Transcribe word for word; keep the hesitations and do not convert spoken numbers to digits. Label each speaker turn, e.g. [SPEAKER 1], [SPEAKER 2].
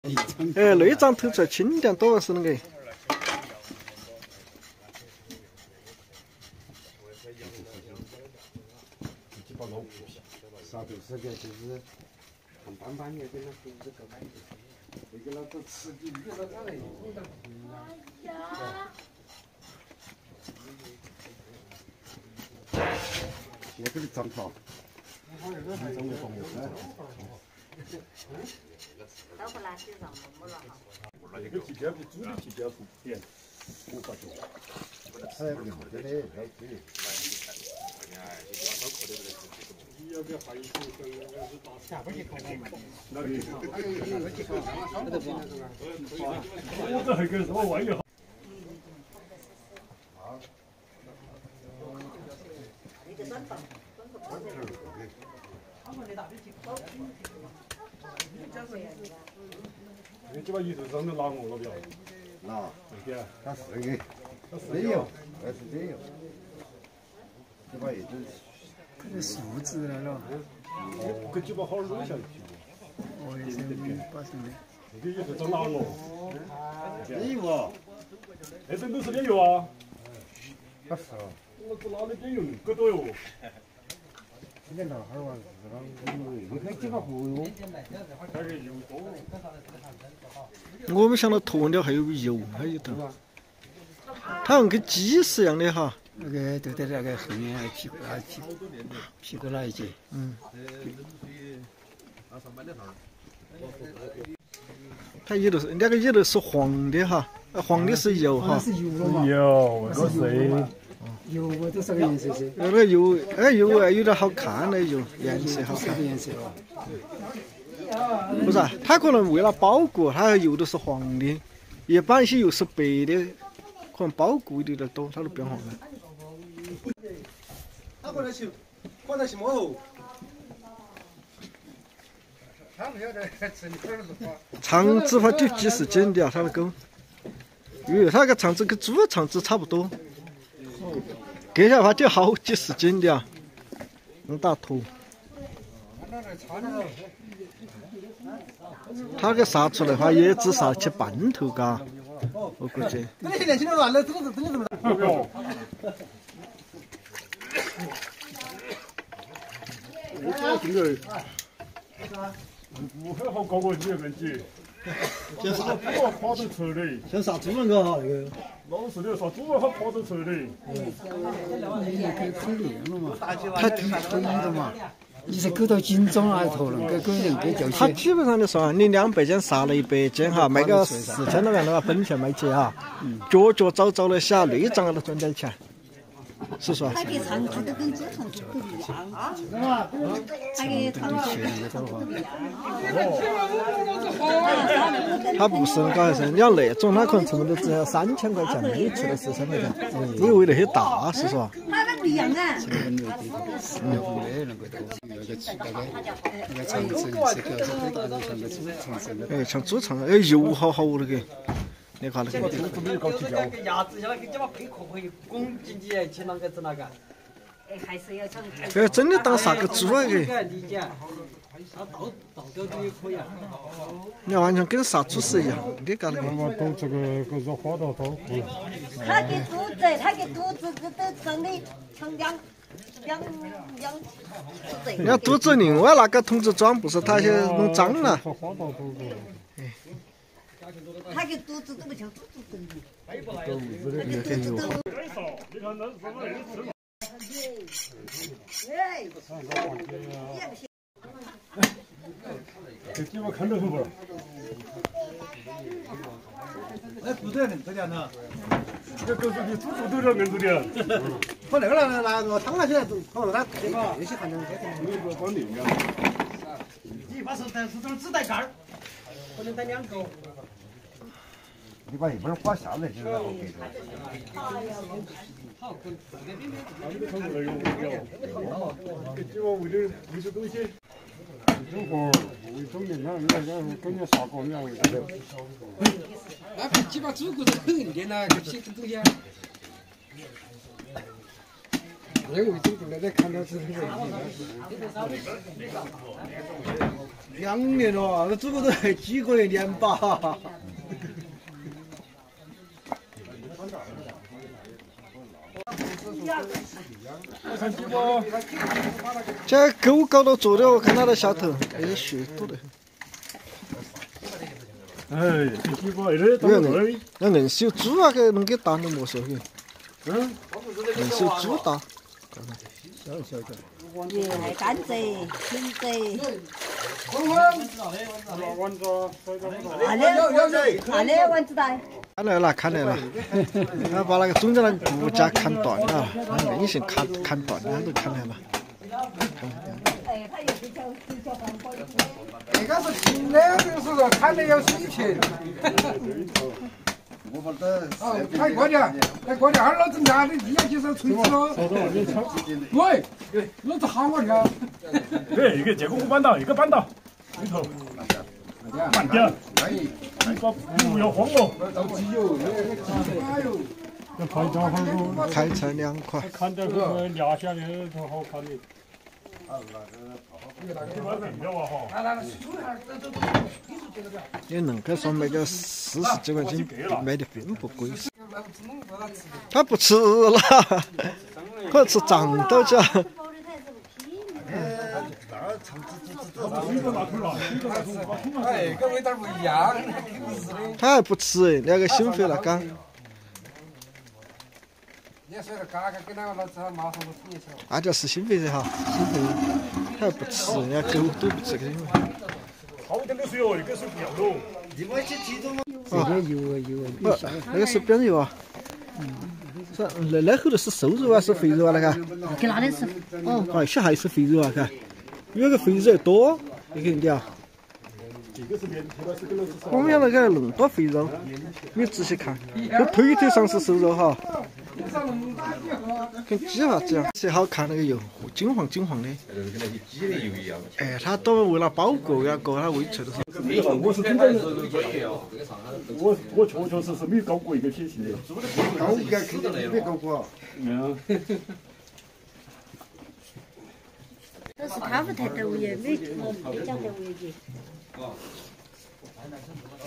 [SPEAKER 1] 哎，内脏透出来清点多是那个。
[SPEAKER 2] 杀头时间就是很板板的，跟那肚子搞开的，那个那都吃进去了，那里弄的。我这里长草，长的方面哎。
[SPEAKER 3] 老不拉起上没了哈。
[SPEAKER 4] 那个皮条比猪的皮条不便，我发觉。
[SPEAKER 2] 哎，不好的嘞，来这里。
[SPEAKER 4] 要不要还有下不去看看嘛？那里。我这还跟什么玩意儿？你这把衣服上都拉我了不要？
[SPEAKER 2] 那，
[SPEAKER 4] 对呀，
[SPEAKER 2] 他是的，没有，还是没有。这把也就是。
[SPEAKER 5] 这数字来了。
[SPEAKER 4] 我这把好弄下去。
[SPEAKER 5] 我也是八成的。
[SPEAKER 4] 这个衣服真拉我。
[SPEAKER 2] 没有啊。
[SPEAKER 4] 那真都是没有啊。
[SPEAKER 2] 不是。
[SPEAKER 4] 我这哪里没有？可多哟。
[SPEAKER 2] 这个男孩儿哇，是吧？你看这个不哟。
[SPEAKER 4] 那个油多。
[SPEAKER 1] 我没想到鸵鸟还有油，还有头。它像跟鸡是一样的哈。
[SPEAKER 5] 那个都在那个后面屁股啊屁股屁股那一节。
[SPEAKER 1] 嗯。它里头是那个里头是黄的哈，黄的是油哈。
[SPEAKER 5] 是油了嘛？
[SPEAKER 4] 油，那是。
[SPEAKER 5] 油我都是个颜色噻。
[SPEAKER 1] 那个油，哎油啊有点好看那油，颜色好看。
[SPEAKER 5] 颜色哦。
[SPEAKER 1] 不是啊，它可能为了保护，它油都是黄的，一般些油是白的，可能保护的有点多，它都变黄了。
[SPEAKER 6] 他过来去，过来去摸后。
[SPEAKER 1] 肠子它就几十斤的啊，它的狗。因为它个肠子跟猪的肠子差不多，割下来就好几十斤的啊，那大头。它给杀出来的话，也只杀起半头嘎，我估计。
[SPEAKER 6] 那些年轻人乱了，这个是真的怎么了？
[SPEAKER 4] 我这这个，不会好搞个这个问题。
[SPEAKER 6] 先杀
[SPEAKER 4] 猪啊，跑得出来。
[SPEAKER 6] 先杀猪那个哈，那个。
[SPEAKER 4] 老是的，杀猪啊，好跑得出来。
[SPEAKER 5] 你可以分裂了嘛？它可以的嘛？你是狗到紧张那头了，给狗人给掉起。
[SPEAKER 1] 它基本上的说，你两百斤杀了一百斤哈，卖个四千多万的话，本钱卖起哈，脚脚早早的下内脏都赚点钱。是说。
[SPEAKER 3] 它跟长猪都跟猪肠子不一样啊！它跟长猪不一样。
[SPEAKER 1] 它不是那个还是，你要那种，它可能成本都只要三千块钱，没吃了四千块钱，因为那些大，是说。
[SPEAKER 3] 它那不一样啊！
[SPEAKER 5] 嗯，那个那个那个那个那个肠子是个是很大的，像个猪肠子。
[SPEAKER 1] 哎，像猪肠，哎，油好好那个。你看那个，
[SPEAKER 6] 这个搞皮条，那个牙子，那个这把背壳可以拱进去，去啷个子那个？
[SPEAKER 3] 哎，还是要讲。
[SPEAKER 1] 哎，真的当杀个猪啊！给。
[SPEAKER 6] 理解。他倒倒掉都也可以啊。
[SPEAKER 1] 你完全跟杀猪是一样的，搞那个。
[SPEAKER 4] 我都这个个是花到刀苦。
[SPEAKER 3] 他给肚子，他给肚子这都长得像两两两肚子。
[SPEAKER 1] 你要肚子另外那个桶子装，不是它些弄脏了。
[SPEAKER 4] 哎。
[SPEAKER 3] 他给肚子都不像肚子整的。
[SPEAKER 4] 肚子的
[SPEAKER 1] 有点油。
[SPEAKER 4] 你看那是什么人吃嘛？
[SPEAKER 3] 哎，
[SPEAKER 4] 这鸡巴看到是不？
[SPEAKER 6] 哎，不对，这样的。
[SPEAKER 4] 这都是你猪猪都这样子的。
[SPEAKER 6] 把那个拿拿拿汤拿起来，放到它这个这些含量高点。
[SPEAKER 4] 那个光灵啊！
[SPEAKER 6] 你把手带手中只带杆儿，不能带两个。
[SPEAKER 2] 你把一本画下来就是好给的。
[SPEAKER 6] 好，跟这边
[SPEAKER 4] 他们都看过来用不了。这鸡巴为了为了东西。中国为中年人那个跟人杀过两回的。
[SPEAKER 6] 那个鸡巴猪骨头很硬的那个皮跟东西啊。
[SPEAKER 2] 因为这个来看到是很
[SPEAKER 1] 两年了，那这个都还几个月年吧？这狗搞到做的，我看它在下头，那些血多的很。
[SPEAKER 4] 哎，这鸡巴这当然，
[SPEAKER 1] 那硬是有猪啊，给能给打都没收去。
[SPEAKER 4] 嗯，
[SPEAKER 1] 硬是有猪打。
[SPEAKER 2] 小小的。
[SPEAKER 3] 也还甘蔗、青蔗。
[SPEAKER 4] 丸子，
[SPEAKER 3] 啊嘞，啊嘞，丸子带。
[SPEAKER 1] 看来了，看来了，他把那个中间那个骨架砍断了，那硬性砍砍断了，都看来了。
[SPEAKER 3] 哎，他有比较比较环保一点。
[SPEAKER 2] 这个是新的，就是说看得有水平。哦，太过年，太过年，二老子拿的地下去是锤子喽。对，老子喊我跳。
[SPEAKER 4] 对，一个这个五板道，一个板道，里头慢点，你把不要慌哦。要拍照好
[SPEAKER 1] 开才两块。
[SPEAKER 4] 看到那个压下的多好看的。
[SPEAKER 1] 也能够说卖个四十几块钱，卖的并不贵。他不吃了，可吃胀到去。
[SPEAKER 2] 哎，跟味道不一样，
[SPEAKER 1] 他还不吃，两个心肺了刚。
[SPEAKER 2] 你说的嘎嘎跟那个老子马上都听一下。
[SPEAKER 1] 那就是心肺噻哈，心肺，他还不吃，人家狗都不吃个心肺。
[SPEAKER 4] 好点的水哦，一个水不要喽。
[SPEAKER 5] 这个油啊油啊，
[SPEAKER 1] 不，那个是扁肉啊。是那那后头是瘦肉啊，是肥肉啊？那个？
[SPEAKER 3] 给哪里吃？
[SPEAKER 1] 哦，哎，小孩是肥肉啊，看，有个肥肉多，你看点啊。我们那个那么多肥肉，你仔细看，这腿腿上是瘦肉哈。跟鸡哈子一样，是好看那个油，金黄金黄的。跟那些鸡的油一样。哎，它都为了保过呀，过它喂出的是。
[SPEAKER 4] 我是真正我我确确实实没搞过一个体系的。
[SPEAKER 2] 搞一个肯定没搞过。
[SPEAKER 4] 嗯。
[SPEAKER 3] 这是咖啡太豆也没没讲豆也的。